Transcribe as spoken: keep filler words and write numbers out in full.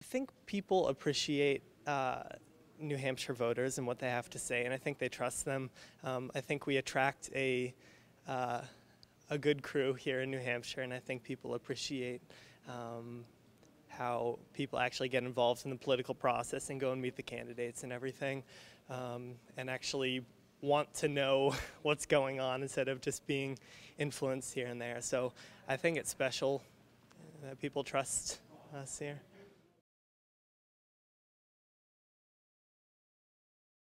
think people appreciate uh, New Hampshire voters and what they have to say, and I think they trust them. Um, I think we attract a uh, a good crew here in New Hampshire, and I think people appreciate um, how people actually get involved in the political process and go and meet the candidates and everything, um, and actually want to know what's going on instead of just being influenced here and there. So I think it's special that people trust us here.